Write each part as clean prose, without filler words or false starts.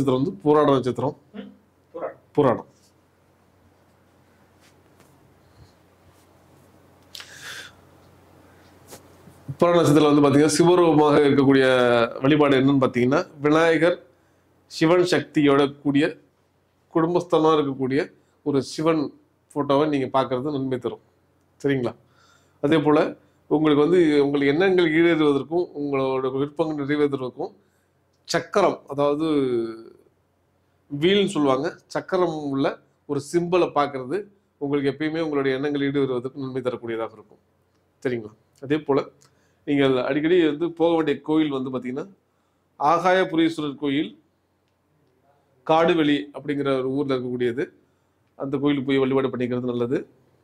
நட்சத்திரம் வந்து பூராட நட்சத்திரம். பூராடம். பூராட நட்சத்திரம் வந்து பாத்தீங்கன்னா சிவரூபமாக இருக்கக்கூடிய வழிபாடு என்னன்னு பாத்தீங்கன்னா விநாயகர் சிவன் சக்தியோட கூடிய குடும்பஸ்தனா இருக்கக்கூடிய ஒரு சிவன் போட்டோவை நீங்க பாக்குறது நன்மை தரும். சரிங்களா? அதே போல உங்களுக்கு வந்து உங்களுக்கு எண்ணங்கள் ஈடேறுவதற்கும் உங்களோட விருப்பங்கள் நிறைவேறுவதற்கும் சக்கரம், அதாவது வீல்னு சொல்லுவாங்க, சக்கரம் உள்ள ஒரு சிம்பிளை பார்க்கறது உங்களுக்கு எப்பயுமே உங்களுடைய எண்ணங்கள் ஈடுபடுவதற்கு நன்மை தரக்கூடியதாக இருக்கும். சரிங்களா? அதே போல நீங்கள் அடிக்கடி வந்து போக வேண்டிய கோயில் வந்து பார்த்தீங்கன்னா ஆகாயபுரீஸ்வரர் கோயில், காடுவெளி அப்படிங்கிற ஒரு ஊர்ல இருக்கக்கூடியது. அந்த கோயிலுக்கு போய் வழிபாடு பண்ணிக்கிறது நல்லது.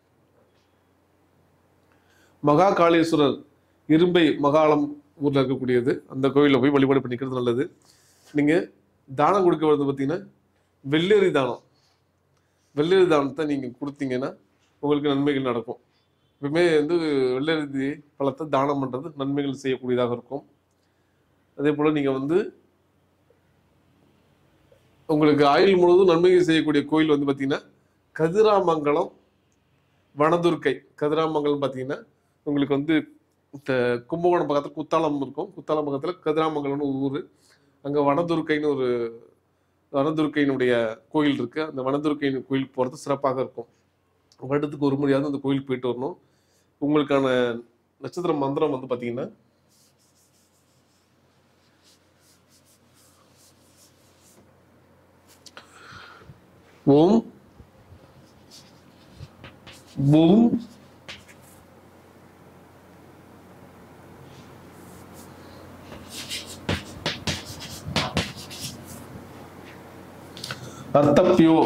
மகா காளீஸ்வரர் இரும்பை மகாலம் ஊர்ல இருக்கக்கூடியது, அந்த கோயிலில் போய் வழிபாடு பண்ணிக்கிறது நல்லது. நீங்க தானம் கொடுக்க வருது பார்த்தீங்கன்னா வெள்ளரி தானம். வெள்ளரி தானத்தை நீங்க கொடுத்தீங்கன்னா உங்களுக்கு நன்மைகள் நடக்கும். எப்பவுமே வந்து வெள்ளரி பழத்தை தானம் பண்றது நன்மைகள் செய்யக்கூடியதாக இருக்கும். அதே போல நீங்க வந்து உங்களுக்கு ஆயுள் முழுவதும் நன்மைகள் செய்யக்கூடிய கோயில் வந்து பார்த்தீங்கன்னா கதிராமங்கலம் வனதுர்க்கை. கதிராமங்கலம் பார்த்தீங்கன்னா உங்களுக்கு வந்து கும்பகோணம் பக்கத்தில் குத்தாலம் இருக்கும். குத்தாலம் பக்கத்தில் கதிராமங்கலம்னு ஒரு ஊர். அங்கே வனதுர்க்கைன்னு ஒரு வனதுர்க்கையினுடைய கோயில் இருக்கு. அந்த வனதுர்க்கையின் கோயிலுக்கு போகிறது சிறப்பாக இருக்கும். வருடத்துக்கு ஒரு முறையாவது அந்த கோயிலுக்கு போயிட்டு வரணும். உங்களுக்கான நட்சத்திர மந்திரம் வந்து பார்த்தீங்கன்னா ஓம் பூம் அர்த்தப்யோ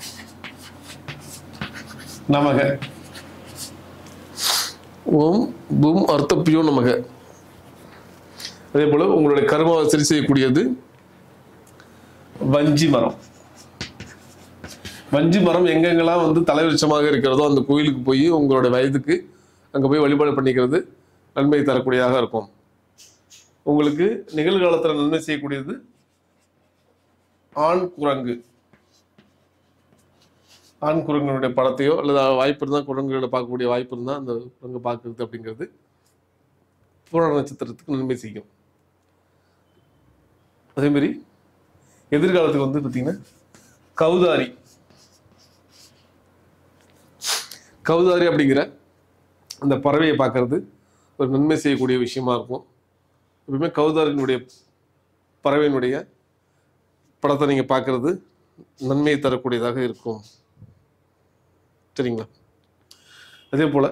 நமக. ஓம் பூம் அர்த்தப்யோ நமக. அதே போல உங்களுடைய கர்மாவை சரி செய்யக்கூடியது வஞ்சி மரம். வஞ்சி மரம் எங்கெங்கெல்லாம் வந்து தலைவிருச்சமாக இருக்கிறதோ அந்த கோயிலுக்கு போய் உங்களோட வயதுக்கு அங்கே போய் வழிபாடு பண்ணிக்கிறது நன்மை தரக்கூடியதாக இருக்கும். உங்களுக்கு நிகழ்காலத்தில் நன்மை செய்யக்கூடியது ஆண் குரங்கு. ஆண் குரங்களுடைய படத்தையோ அல்லது வாய்ப்பு இருந்தால் குரங்குகளை பார்க்கக்கூடிய வாய்ப்பு இருந்தால் அந்த குரங்கு பார்க்கறது அப்படிங்கிறது பூராட நட்சத்திரத்துக்கு நன்மை செய்யும். அதே மாதிரி எதிர்காலத்துக்கு வந்து பார்த்தீங்கன்னா கௌதாரி. கௌதாரி அப்படிங்கிற அந்த பறவையை பார்க்கறது ஒரு நன்மை செய்யக்கூடிய விஷயமா இருக்கும். எப்பவுமே கௌதாரியினுடைய பறவையினுடைய படத்தை நீங்க பார்க்கறது நன்மையை தரக்கூடியதாக இருக்கும். சரிங்களா? அதே போல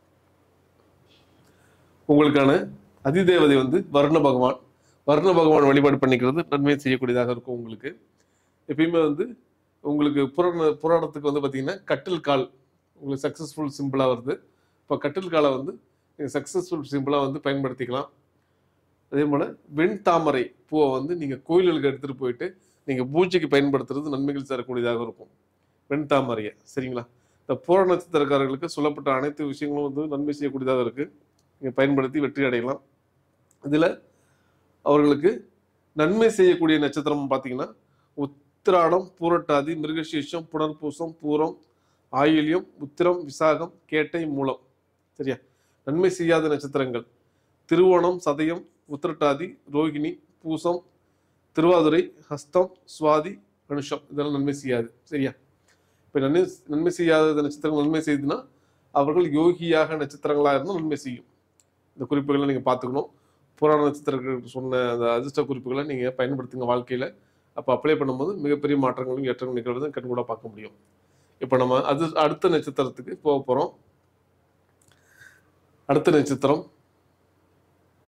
உங்களுக்கான அதிதேவதை வந்து வருண பகவான். வருண பகவான் வழிபாடு பண்ணிக்கிறது நன்மை செய்யக்கூடியதாக இருக்கும். உங்களுக்கு எப்பயுமே வந்து உங்களுக்கு புராணத்துக்கு வந்து பார்த்தீங்கன்னா கட்டில் கால் உங்களுக்கு சக்ஸஸ்ஃபுல் சிம்பிளாக வருது. இப்போ கட்டில் காலை வந்து நீங்கள் சக்ஸஸ்ஃபுல் சிம்பிளாக வந்து பயன்படுத்திக்கலாம். அதே போல் வெண் தாமரை பூவை வந்து நீங்கள் கோயில்களுக்கு எடுத்துகிட்டு போயிட்டு நீங்கள் பூஜைக்கு பயன்படுத்துறது நன்மைகள் தரக்கூடியதாக இருக்கும். வெண் தாமரையை. சரிங்களா? இந்த பூராட நட்சத்திரக்காரர்களுக்கு சொல்லப்பட்ட அனைத்து விஷயங்களும் வந்து நன்மை செய்யக்கூடியதாக இருக்குது. நீங்கள் பயன்படுத்தி வெற்றி அடையலாம். இதில் அவர்களுக்கு நன்மை செய்யக்கூடிய நட்சத்திரம் பார்த்தீங்கன்னா உத்திராடம், பூரட்டாதி, மிருகசீஷம், புனர்பூசம், பூரம், ஆயில்யம், உத்திரம், விசாகம், கேட்டை, மூலம். சரியா? நன்மை செய்யாத நட்சத்திரங்கள் திருவோணம், சதயம், உத்திரட்டாதி, ரோகிணி, பூசம், திருவாதுரை, ஹஸ்தம், சுவாதி, அனுஷம். இதெல்லாம் நன்மை செய்யாது. சரியா? இப்போ நன்மை செய்யாத நட்சத்திரங்கள் நன்மை செய்யுதுன்னா அவர்கள் யோகியாக நட்சத்திரங்களாக இருந்தால் நன்மை செய்யும். இந்த குறிப்புகளை நீங்கள் பார்த்துக்கணும். புராண நட்சத்திரங்கள் சொன்ன அந்த அதிர்ஷ்ட குறிப்புகளை நீங்கள் பயன்படுத்துங்க வாழ்க்கையில். அப்போ அப்ளை பண்ணும்போது மிகப்பெரிய மாற்றங்களும் ஏற்றங்களும் நிகழ்வதை கண்கூட பார்க்க முடியும். இப்போ நம்ம அடுத்த நட்சத்திரத்துக்கு போக போகிறோம். அடுத்த நட்சத்திரம்